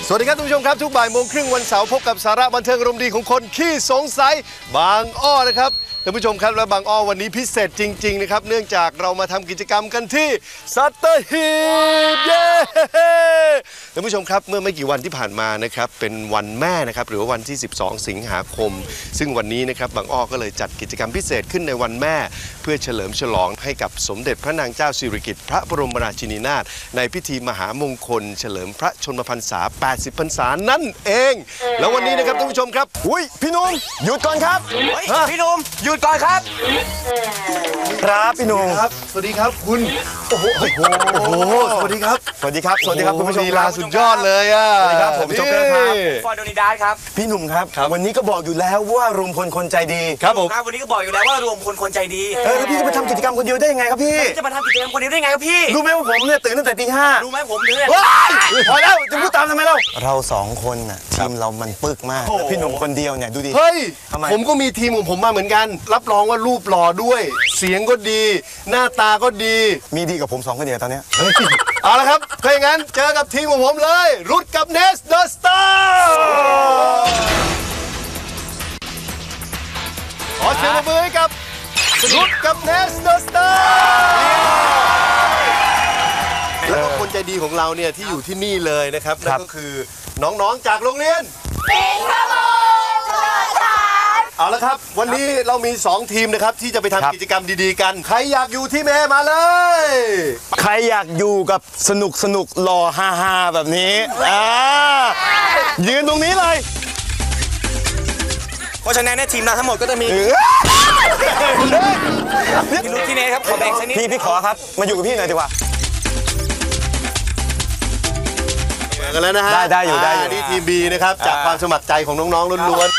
สวัสดีครับทุกผู้ชมครับทุกบ่ายโมงครึ่งวันเสาร์พบกับสาระบันเทิงอารมณ์ดีของคนขี้สงสัยบางอ้อนะครับท่านผู้ชมครับและบางอ้อวันนี้พิเศษจริงๆนะครับเนื่องจากเรามาทำกิจกรรมกันที่สัตหีบเย้ท่านผู้ชมครับเมื่อไม่กี่วันที่ผ่านมานะครับเป็นวันแม่นะครับหรือว่าวันที่12สิงหาคมซึ่งวันนี้นะครับบางอ้อก็เลยจัดกิจกรรมพิเศษขึ้นในวันแม่เพื่อเฉลิมฉลองให้กับสมเด็จพระนางเจ้าสิริกิติ์พระบรมราชินีนาถในพิธีมหามงคลเฉลิมพระชนมพรรษา80พรรษานั่นเองแล้ววันนี้นะครับท่านผู้ชมครับอุ้ยพี่นุ่มหยุดก่อนครับพี่นุ่มหยุดก่อนครับครับพี่นุ่มครับสวัสดีครับคุณโอ้โหสวัสดีครับสวัสดีครับสวัสดีครับคุณผู้ชมลีลาสุดยอดเลยอ่ะสวัสดีครับผมโจ๊กเกอร์ครับฟอร์โดนิดาสครับพี่หนุ่มครับวันนี้ก็บอกอยู่แล้วว่ารวมพลคนใจดีครับผมวันนี้ก็บอกอยู่แล้วว่ารวมพลคนใจดีแล้วพี่จะมาทำกิจกรรมคนเดียวได้ยังไงครับพี่จะมาทำกิจกรรมคนเดียวได้ไงครับพี่รู้ไหมว่าผมเนี่ยตื่นตั้งแต่ตี 5 รู้ไหมผมตื่นพอแล้วจะพูดตามทำไมเรา2คนน่ะทีมเรามันปึกมากพี่หนุ่มคนเดียวเนี่ยดูดิเฮ้ยผมก็มีทีมของผมมาเหมือนกันรับรองว่ารูปหล่อด้วยเสียงก็ดีหน้าตาก็ดีมีดีกับผม2คนเดียวตอนนี้เอาละครับถ้าอย่างนั้นเจอกับทีมของผมเลยรุดกับเนสเดอะสตาร์ขอเสียงปรบมือให้กับรุดกับเนสเดอะสตาร์แล้วก็คนใจดีของเราเนี่ยที่อยู่ที่นี่เลยนะครับนั่นก็คือน้องๆจากโรงเรียนเอาละครับวันนี้เรามี2ทีมนะครับที่จะไปทำกิจกรรมดีๆกันใครอยากอยู่ทีม A มาเลยใครอยากอยู่กับสนุกหล่อฮาๆแบบนี้ยืนตรงนี้เลยเพราะฉะนั้นในทีมเราทั้งหมดก็จะมีพี่ลูกที่เนครับขอแบ่งสักนิดพี่ขอครับมาอยู่กับพี่หน่อยดีกว่ากันแล้วนะฮะได้อยู่นี่ทีม B นะครับจากความสมัครใจของน้องๆล้วนๆ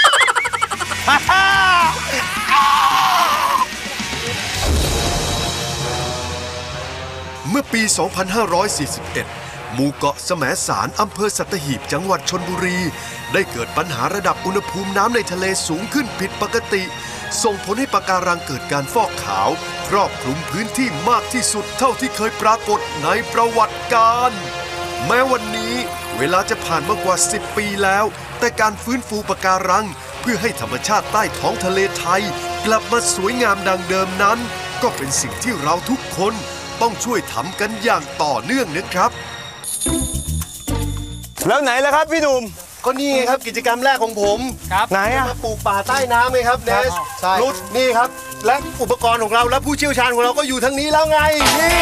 เมื่อปี 2541 หมู่เกาะแสมสารอำเภอสัตหีบจังหวัดชลบุรีได้เกิดปัญหาระดับอุณหภูมิน้ำในทะเลสูงขึ้นผิดปกติส่งผลให้ปะการังเกิดการฟอกขาวครอบคลุมพื้นที่มากที่สุดเท่าที่เคยปรากฏในประวัติการแม้วันนี้เวลาจะผ่านมากว่า10 ปีแล้วแต่การฟื้นฟูปะการังเพื่อให้ธรรมชาติใต้ท้องทะเลไทยกลับมาสวยงามดังเดิมนั้นก็เป็นสิ่งที่เราทุกคนต้องช่วยทำกันอย่างต่อเนื่องนะครับแล้วไหนล่ะครับพี่หนุ่มก็นี่ไงครับกิจกรรมแรกของผมไหนอะมาปลูกป่าใต้น้ำไหมครับเนสรุดนี่ครับและอุปกรณ์ของเราและผู้เชี่ยวชาญของเราก็อยู่ทั้งนี้แล้วไงนี่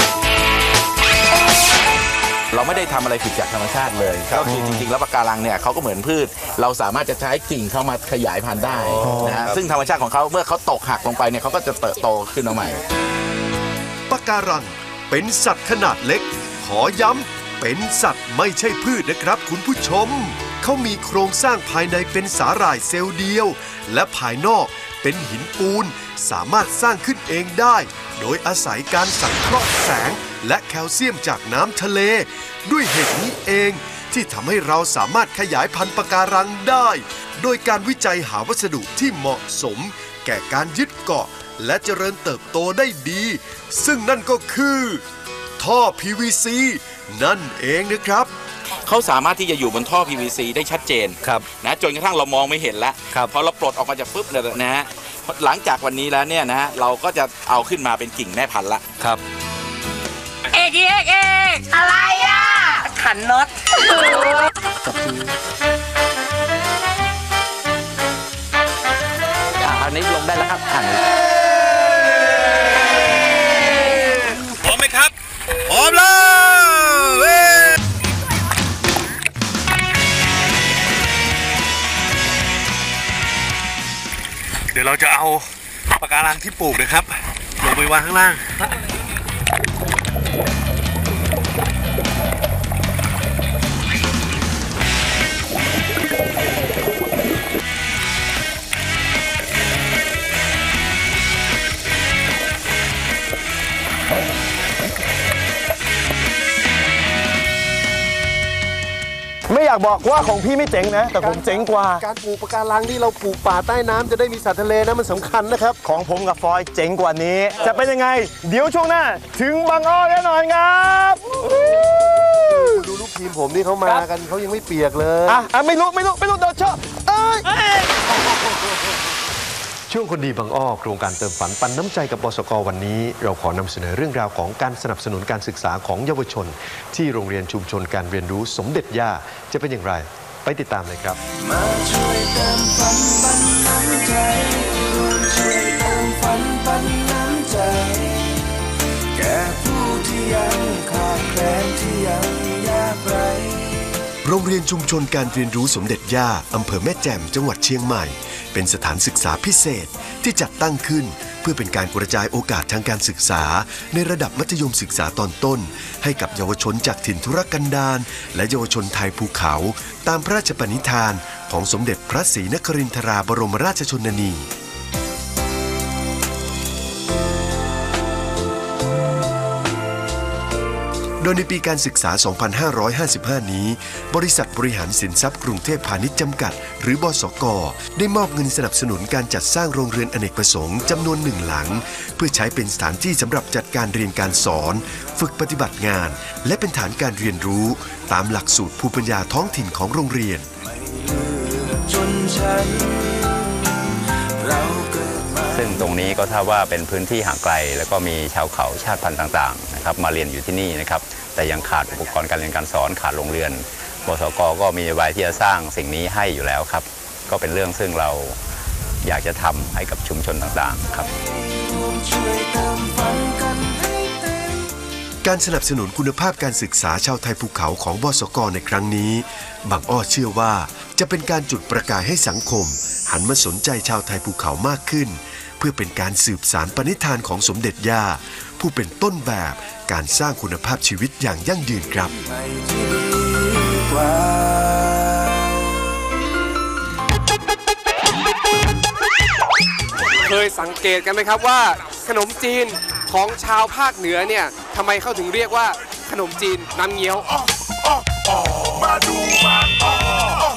เราไม่ได้ทำอะไรผิดจากธรรมชาติเลยก็คือจริงๆแล้วปะการังเนี่ยเขาก็เหมือนพืชเราสามารถจะใช้กิ่งเข้ามาขยายพันธุ์ได้นะฮะซึ่งธรรมชาติของเขาเมื่อเขาตกหักลงไปเนี่ยเขาก็จะเติบโตขึ้นมาใหม่ปะการังเป็นสัตว์ขนาดเล็กขอย้ำเป็นสัตว์ไม่ใช่พืชนะครับคุณผู้ชมเขามีโครงสร้างภายในเป็นสาหร่ายเซลล์เดียวและภายนอกเป็นหินปูนสามารถสร้างขึ้นเองได้โดยอาศัยการสังเคราะห์แสงและแคลเซียมจากน้ำทะเลด้วยเหตุนี้เองที่ทำให้เราสามารถขยายพันธุ์ปะการังได้โดยการวิจัยหาวัสดุที่เหมาะสมแก่การยึดเกาะและเจริญเติบโตได้ดีซึ่งนั่นก็คือท่อ PVC นั่นเองนะครับเขาสามารถที่จะอยู่บนท่อ PVC ได้ชัดเจนนะจนกระทั่งเรามองไม่เห็นแล้วพอเราปลดออกมาจากปุ๊บเนี่ยนะฮะหลังจากวันนี้แล้วเนี่ยนะฮะเราก็จะเอาขึ้นมาเป็นกิ่งแม่พันธุ์ละครับเอกอะไรอ่ะขันน็อตอันนี้ลงได้แล้วครับพร้อมไหมครับพร้อมเลยเดี๋ยวเราจะเอาปะการังที่ปลูกนะครับลงไปวางข้างล่างไม่อยากบอกว่าของพี่ไม่เจ๋งนะแต่ผมเจ๋งกว่าการปลูกปะการังที่เราปลูกป่าใต้น้ำจะได้มีสัตว์ทะเลนะมันสำคัญนะครับของผมกับฟอยเจ๋งกว่านี้จะเป็นยังไงเดี๋ยวช่วงหน้าถึงบางอ้อแน่นอนครับดูลูกทีมผมนี่เขามากันเขายังไม่เปียกเลยไม่รู้โดนชอบช่วงคนดีบางอ้อโครงการเติมฝันปันน้ำใจกับบสก.วันนี้เราขอนำเสนอเรื่องราวของการสนับสนุนการศึกษาของเยาวชนที่โรงเรียนชุมชนการเรียนรู้สมเด็จย่าจะเป็นอย่างไรไปติดตามเลยครับมาช่วยเติมฝันปันน้ำใจร่วมช่วยเติมฝันปันน้ำใจแก่ผู้ที่ยังขาดแคลนที่ยังยากไร้โรงเรียนชุมชนการเรียนรู้สมเด็จย่าอำเภอแม่แจ่มจังหวัดเชียงใหม่เป็นสถานศึกษาพิเศษที่จัดตั้งขึ้นเพื่อเป็นการกระจายโอกาสทางการศึกษาในระดับมัธยมศึกษาตอนต้นให้กับเยาวชนจากถิ่นทุรกันดารและเยาวชนไทยภูเขาตามพระราชปณิธานของสมเด็จพระศรีนครินทราบรมราชชนนีโดยในปีการศึกษา 2555 นี้บริษัทบริหารสินทรัพย์กรุงเทพพาณิชย์จำกัดหรือบสก.ได้มอบเงินสนับสนุนการจัดสร้างโรงเรือนอเนกประสงค์จำนวน1 หลังเพื่อใช้เป็นสถานที่สำหรับจัดการเรียนการสอนฝึกปฏิบัติงานและเป็นฐานการเรียนรู้ตามหลักสูตรภูมิปัญญาท้องถิ่นของโรงเรียนซึ่งตรงนี้ก็ถ้าว่าเป็นพื้นที่ห่างไกลแล้วก็มีชาวเขาชาติพันธุ์ต่างๆนะครับมาเรียนอยู่ที่นี่นะครับแต่ยังขาดอุปกรณ์การเรียนการสอนขาดโรงเรียนบสก.ก็มีนโยบายที่จะสร้างสิ่งนี้ให้อยู่แล้วครับก็เป็นเรื่องซึ่งเราอยากจะทำให้กับชุมชนต่างๆครับการสนับสนุนคุณภาพการศึกษาชาวไทยภูเขาของบสก.ในครั้งนี้บางอ้อเชื่อว่าจะเป็นการจุดประกายให้สังคมหันมาสนใจชาวไทยภูเขามากขึ้นเพื่อเป็นการสืบสานปณิธานของสมเด็จย่าผู้เป็นต้นแบบการสร้างคุณภาพชีวิตอย่างยั่งยืนครับเคยสังเกตกันไหมครับว่าขนมจีนของชาวภาคเหนือเนี่ยทำไมเขาถึงเรียกว่าขนมจีนน้ำเงี้ยวมาดูมา